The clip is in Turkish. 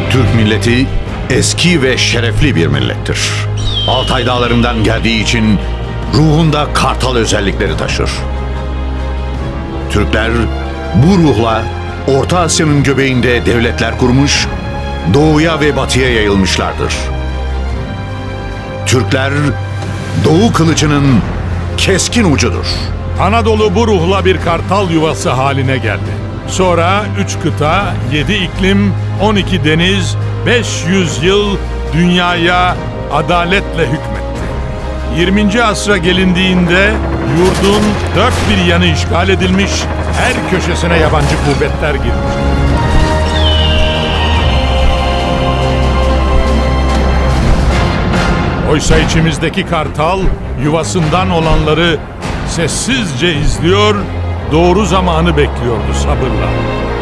Türk milleti eski ve şerefli bir millettir. Altay dağlarından geldiği için ruhunda kartal özellikleri taşır. Türkler bu ruhla Orta Asya'nın göbeğinde devletler kurmuş, doğuya ve batıya yayılmışlardır. Türkler Doğu kılıcının keskin ucudur. Anadolu bu ruhla bir kartal yuvası haline geldi. Sonra 3 kıta, 7 iklim, 12 deniz, 500 yıl dünyaya adaletle hükmetti. 20. asra gelindiğinde yurdun dört bir yanı işgal edilmiş, her köşesine yabancı kuvvetler girmiş. Oysa içimizdeki kartal yuvasından olanları sessizce izliyor, doğru zamanı bekliyordu sabırla.